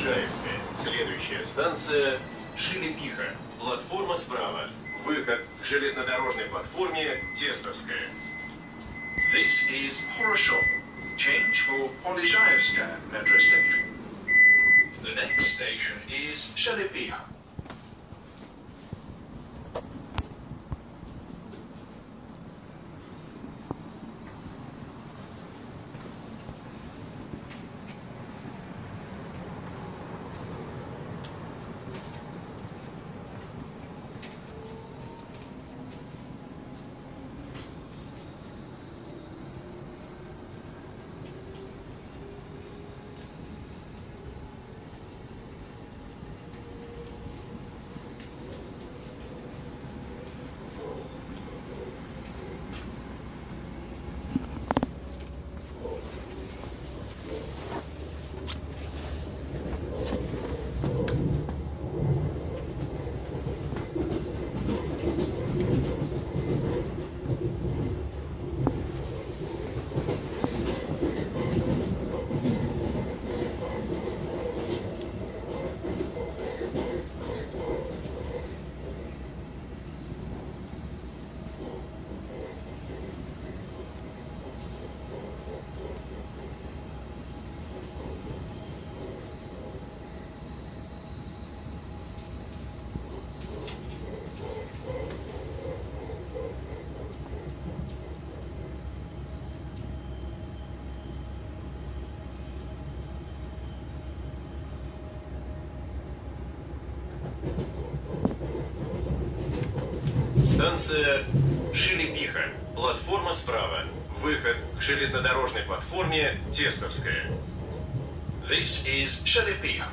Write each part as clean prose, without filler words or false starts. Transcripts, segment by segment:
Полежаевская. Следующая станция Шелепиха. Платформа справа. Выход к железнодорожной платформе Тестовская. This is Хорошо. Change for Polizhaevskaya metro station. The next station is Shelepia. Станция Шелепиха. Платформа справа. Выход к железнодорожной платформе Тестовская. This is Shelepia.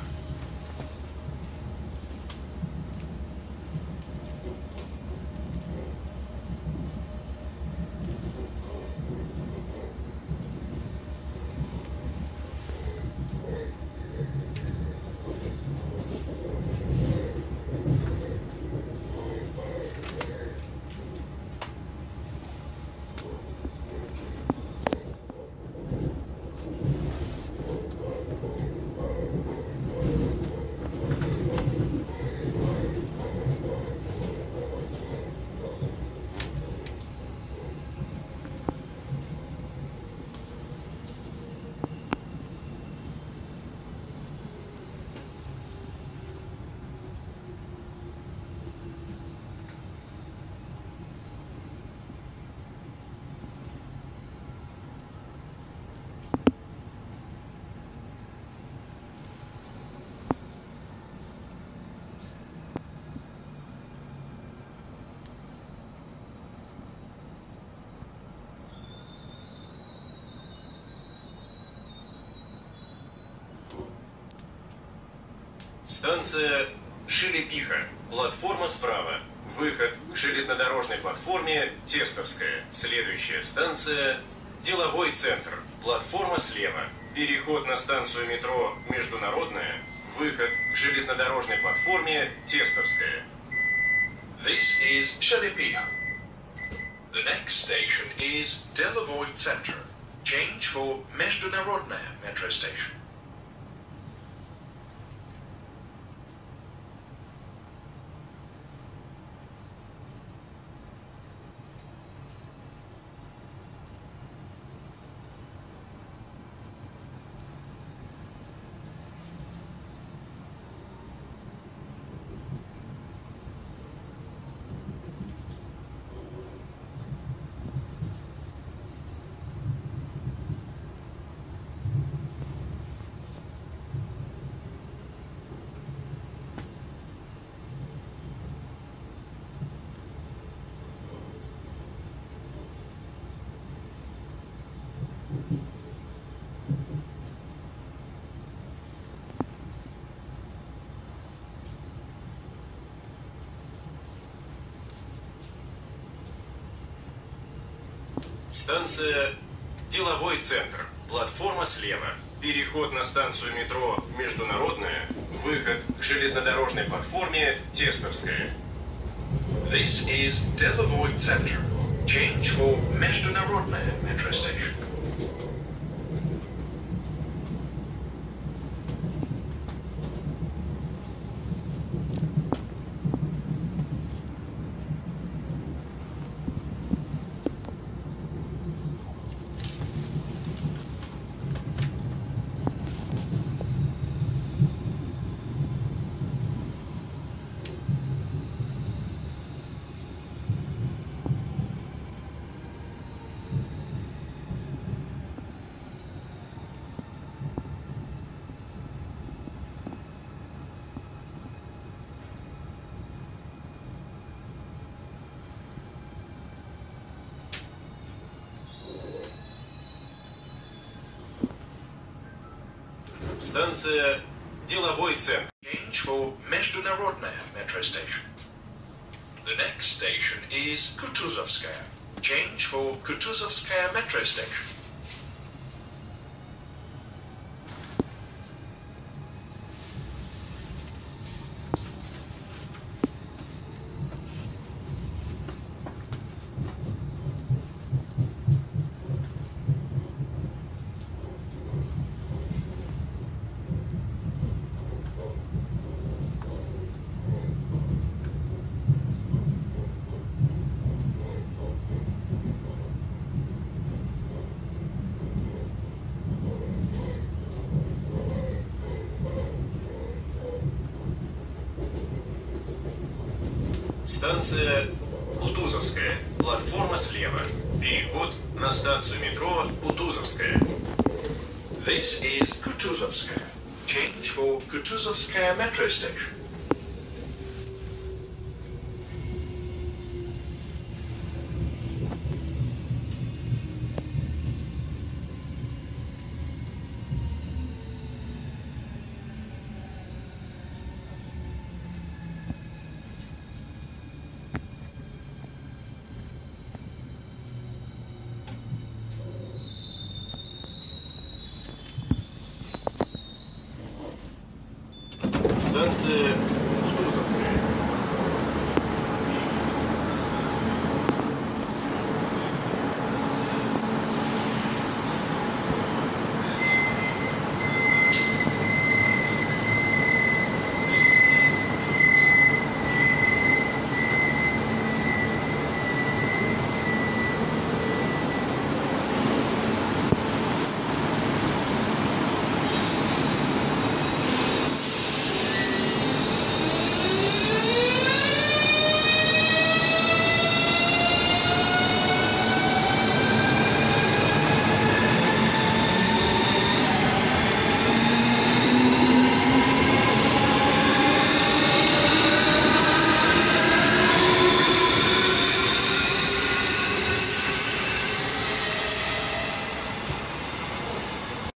Станция Шелепиха. Платформа справа. Выход к железнодорожной платформе Тестовская. Следующая станция Деловой центр. Платформа слева. Переход на станцию метро Международная. Выход к железнодорожной платформе Тестовская. This is Shelepia. The next station is Delovoy Center. Change for Международная metro station. Станция Деловой центр. Платформа слева. Переход на станцию метро Международная. Выход к железнодорожной платформе Тестовская. This is Delovoy Center. Change for Международная metro station. Станция Деловой центр. Change for Международная metro station. The next station is Kutuzovskaya. Change for Kutuzovskaya metro station. Станция Кутузовская. Платформа слева. Переход на станцию метро Кутузовская. This is Kutuzovskaya. Change for Kutuzovskaya metro station. Станция